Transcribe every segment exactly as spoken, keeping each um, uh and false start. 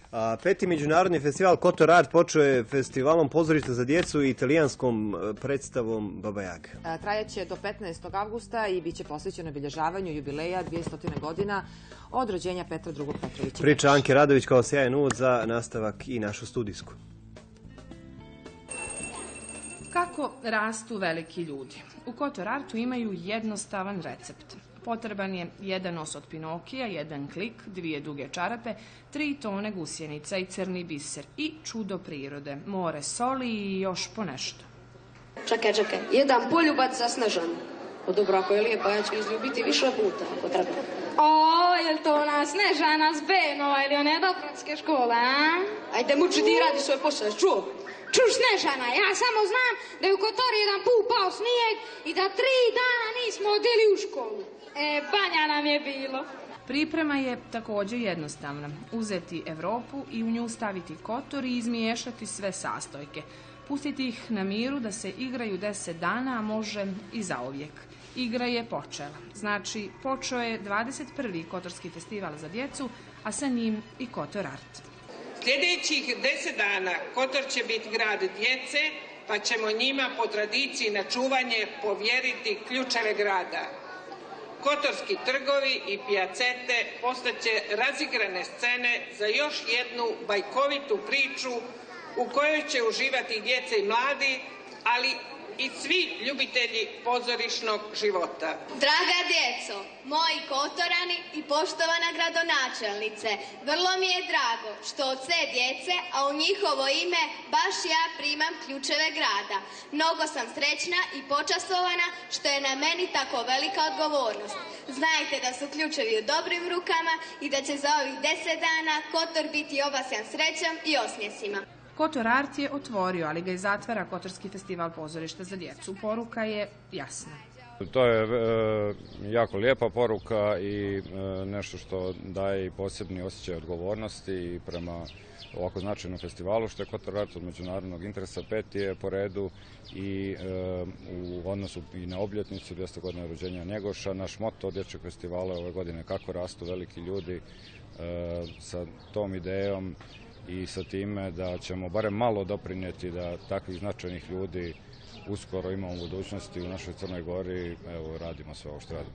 Peti međunarodni festival Kotor Art počeo je festivalom pozorišta za djecu i italijanskom predstavom Baba Jaga. Trajaće do petnaestog avgusta i bit će posvećeno obilježavanju jubileja dvjesto godina od rođenja Petra drugog Petrovića. Priča Anke Radović kao sjajan uvod za nastavak i našu studijsku. Kako rastu veliki ljudi? U Kotor Artu imaju jednostavan recept. Potreban je jedan nos od Pinokija, jedan klik, dvije duge čarape, tri tone gusjenica i crni biser i čudo prirode, more soli i još ponešto. Čekaj, čekaj, jedan poljubac za Snežanu. O dobro, ako je lijepa, ja ću izljubiti više puta, ako treba. O, je li to ona Snežana z Benova ili one Dopranske škole, a? Ajde, muči ti radi svoj posao, čuo? Čuš Snežana, ja samo znam da je u Kotori jedan put pao snijeg i da tri dana nismo odjeli u školu. E, banja nam je bilo. Priprema je također jednostavna. Uzeti Evropu i u nju staviti Kotor i izmiješati sve sastojke. Pustiti ih na miru da se igraju deset dana, a može i zauvijek. Igra je počela. Znači, počeo je dvadeset prvi Kotorski festival za djecu, a sa njim i Kotor Art. Sljedećih deset dana Kotor će biti grad djece, pa ćemo njima po tradiciji na čuvanje povjeriti ključeve grada. Kotorski trgovi i pijacete postaće razigrane scene za još jednu bajkovitu priču u kojoj će uživati djece i mladi, ali i svi ljubitelji pozorišnog života. Draga djeco, moji Kotorani i poštovana gradonačelnice, vrlo mi je drago što od sve djece, a u njihovo ime baš ja primam ključeve grada. Mnogo sam srećna i počastovana što je na meni tako velika odgovornost. Znajte da su ključevi u dobrim rukama i da će za ovih deset dana Kotor biti obasjan srećom i osmjesima. Kotor Art je otvorio, ali ga i zatvara Kotorski festival pozorišta za djecu. Poruka je jasna. To je e, jako lijepa poruka i e, nešto što daje i posebni osjećaj odgovornosti i prema ovako značajnom festivalu, što je Kotor Art od međunarodnog interesa. Peti je po redu i e, u odnosu i na obljetnicu dvjesto godina rođenja Njegoša. Naš moto dječjeg festivala ove godine kako rastu veliki ljudi, e, sa tom idejom i sa time da ćemo barem malo doprinijeti da takvih značajnih ljudi uskoro imamo u budućnosti u našoj Crnoj Gori. Evo, radimo sve ovo što radimo.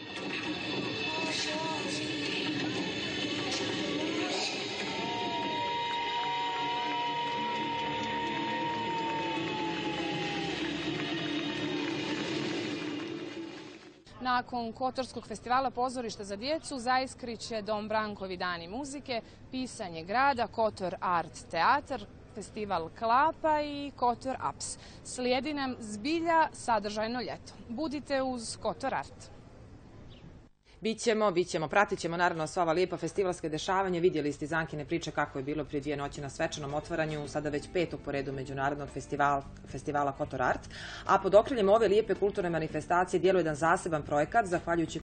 Nakon Kotorskog festivala pozorišta za djecu zaiskriće Dom Brankovi dani muzike, pisanje grada, Kotor Art teatar, festival Klapa i Kotor Aps. Slijedi nam zbilja sadržajno ljeto. Budite uz Kotor Art. Bićemo, bićemo, pratit ćemo naravno sva ova lijepa festivalske dešavanja. Vidjeli ste iz Ankine priče kako je bilo prije dvije noći na svečanom otvaranju, sada već petog po redu međunarodnog festivala, festivala Kotor Art. A pod okriljem ove lijepe kulturne manifestacije djeluje jedan zaseban projekat, zahvaljujući